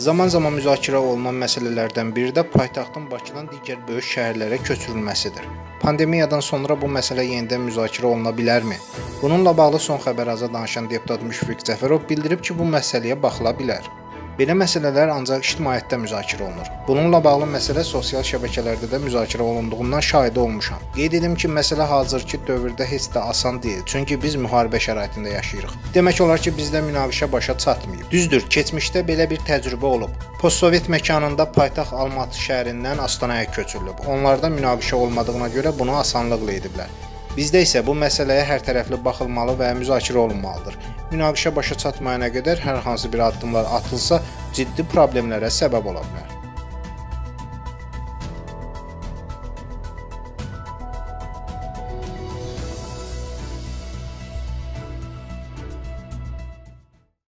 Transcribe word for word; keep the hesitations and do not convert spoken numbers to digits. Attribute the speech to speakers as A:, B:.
A: Zaman-zaman müzakirə olunan məsələlərdən biri də paytaxtın Bakıdan digər böyük şəhərlərə köçürülməsidir. Pandemiyadan sonra bu məsələ yenidən müzakirə oluna bilərmi? Bununla bağlı Son Xəbər Aza danışan deputat Müşfiq Cəfərov bildirib ki, bu məsələyə baxıla bilər. Belə məsələlər ancaq ictimaiyyətdə müzakirə olunur. Bununla bağlı məsələ sosial şəbəkələrdə də müzakirə olunduğundan şahidi olmuşam. Qeyd edim ki, məsələ hazırki dövrdə heç də asan deyil, çünki biz müharibə şəraitində yaşayırıq. Demək olar ki, bizdə münaqişə başa çatmayıb. Düzdür, keçmişdə belə bir təcrübə olub. Postsovet məkanında paytaxt Almatı şəhərindən Astanaya köçürülüb. Onlarda münaqişə olmadığına görə bunu asanlıqla ediblər. Bizdə isə bu məsələyə hərtərəfli baxılmalı və müzakirə olunmalıdır. Münaqişə başa çatmayana qədər hər hansı bir addımlar atılsa ciddi problemlərə səbəb ola bilər.